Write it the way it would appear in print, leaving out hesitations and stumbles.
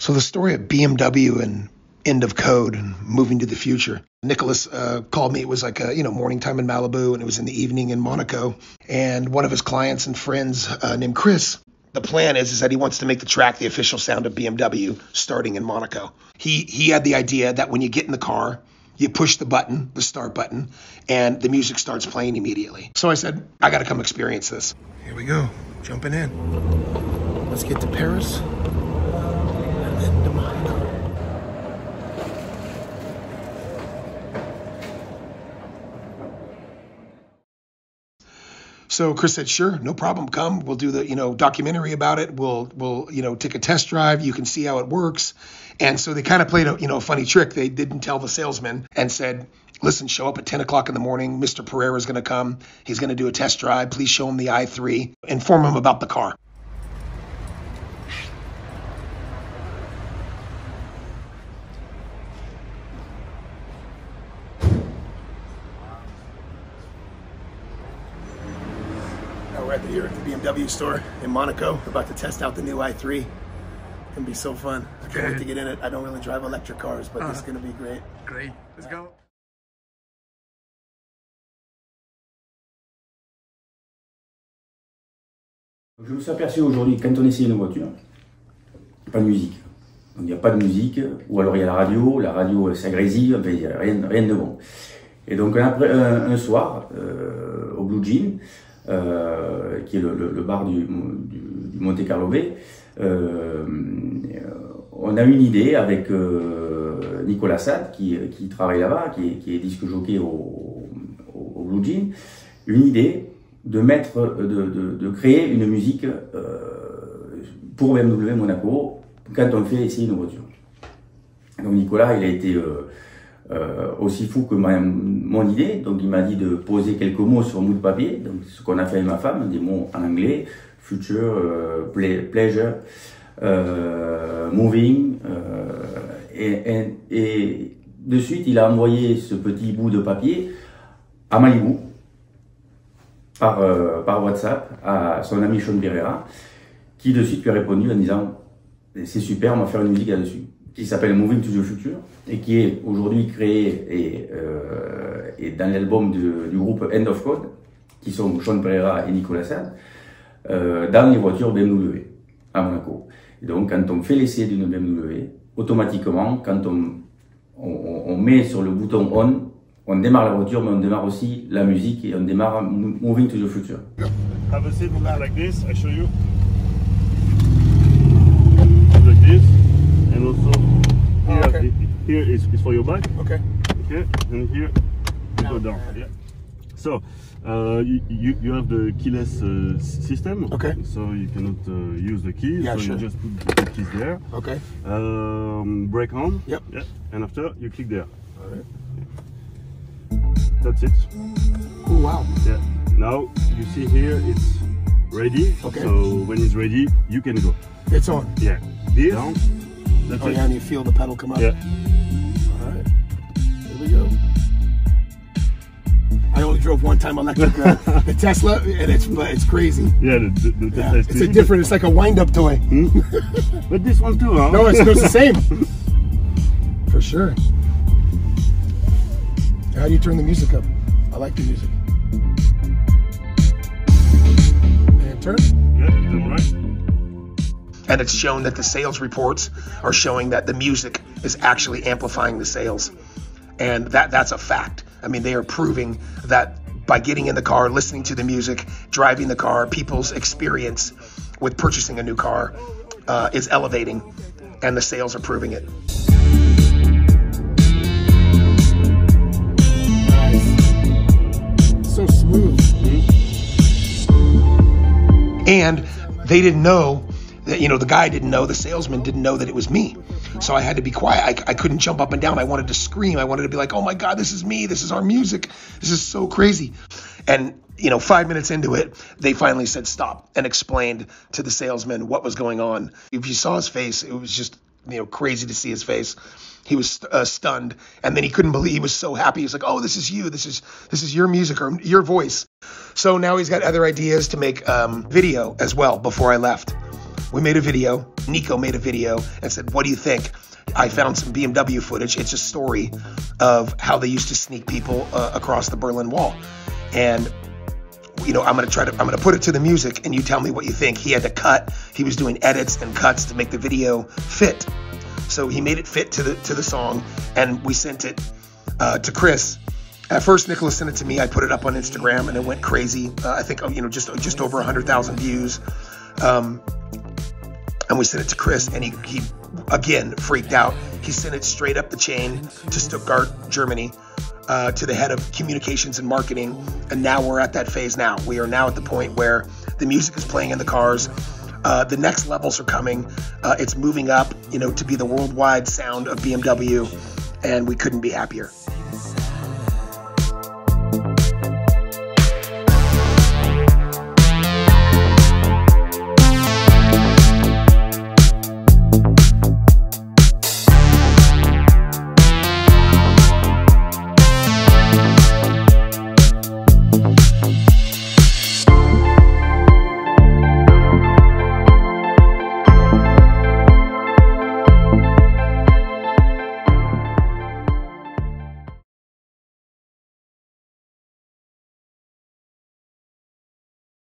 So the story of BMW and End of Code and moving to the future. Nicholas called me. It was like morning time in Malibu, and it was in the evening in Monaco. And one of his clients and friends named Chris, the plan is that he wants to make the track the official sound of BMW starting in Monaco. He had the idea that when you get in the car, you push the button, the start button, and the music starts playing immediately. So I said, I got to come experience this. Here we go, jumping in. Let's get to Paris and then to Monaco. So Chris said, sure, no problem, come. We'll do the, documentary about it. We'll take a test drive. You can see how it works. And so they kind of played a funny trick. They didn't tell the salesman and said, listen, show up at 10 o'clock in the morning. Mr. Pereira is going to come. He's going to do a test drive. Please show him the i3. Inform him about the car. We're here at the BMW store in Monaco. We're about to test out the new i3. It's gonna be so fun. I can't wait to get in it. I don't really drive electric cars, but this is gonna be great. Great. Let's go. Je me suis aperçu aujourd'hui, quand on essaye une voiture, pas de musique. Donc il n'y a pas de musique, ou alors il y a la radio ça grésille, enfin, il n'y a rien de bon. Et donc après, un soir, au Blue Jean, qui est le bar du Monte Carlo Bay, on a une idée avec Nicolas Sade, qui travaille là-bas, qui est disque jockey au Blue Jean, une idée de créer une musique pour BMW Monaco quand on fait essayer une voiture. Donc Nicolas, il a été aussi fou que mon idée, donc il m'a dit de poser quelques mots sur un bout de papier, donc ce qu'on a fait avec ma femme, des mots en anglais, future, pleasure, moving, et de suite il a envoyé ce petit bout de papier à Malibu par WhatsApp à son ami Sean Pereira, qui de suite lui a répondu en disant c'est super, on va faire une musique là-dessus, qui s'appelle Moving to the Future et qui est aujourd'hui créé et dans l'album du groupe End of Code, qui sont Sean Pereira et Nicolas Sade, dans les voitures BMW à Monaco. Et donc quand on fait l'essai d'une BMW, automatiquement quand on met sur le bouton on démarre la voiture, mais on démarre aussi la musique et on démarre Moving to the Future. Have a seat like this, I show you. Like this, and also here, here is for your back. Okay. Okay, and here you go down. Yeah. So you have the keyless system. Okay. So you cannot use the keys. Yeah, so sure. You just put the keys there. Okay. Brake on. Yep. Yeah. And after you click there. All right. That's it. Oh wow. Yeah. Now you see here it's ready. Okay. So when it's ready, you can go. It's on. Yeah. This. Down. That's it. Yeah, and you feel the pedal come up. Yeah. All right. Here we go. I only drove one time electric, the Tesla, and it's crazy. Yeah, the Tesla is it's different. It's like a wind-up toy. But this one too, huh? No, it's the same. For sure. How do you turn the music up? I like the music. And turn. Yeah, turn right. And it's shown that the sales reports are showing that the music is actually amplifying the sales. And that's a fact. I mean, they are proving that by getting in the car, listening to the music, driving the car, people's experience with purchasing a new car is elevating, and the sales are proving it. So smooth. And they didn't know that, the guy didn't know, the salesman didn't know that it was me. So I had to be quiet. I couldn't jump up and down. I wanted to scream. I wanted to be like, oh my God, this is me. This is our music. This is so crazy. And, 5 minutes into it, they finally said stop and explained to the salesman what was going on. If you saw his face, it was just, crazy to see his face. He was stunned. And then he couldn't believe, he was so happy. He was like, oh, this is you. This is your music or your voice. So now he's got other ideas to make video as well before I left. We made a video. Nico made a video and said, what do you think? I found some BMW footage. It's a story of how they used to sneak people across the Berlin Wall. And, you know, I'm going to put it to the music and you tell me what you think. He had to cut. He was doing edits and cuts to make the video fit. So he made it fit to the song, and we sent it to Chris. At first, Nicholas sent it to me. I put it up on Instagram, and it went crazy. I think, you know, just over 100,000 views. And we sent it to Chris, and he again freaked out. He sent it straight up the chain to Stuttgart, Germany, to the head of communications and marketing. And now we're at that phase now. We are now at the point where the music is playing in the cars. The next levels are coming. It's moving up, you know, to be the worldwide sound of BMW, and we couldn't be happier.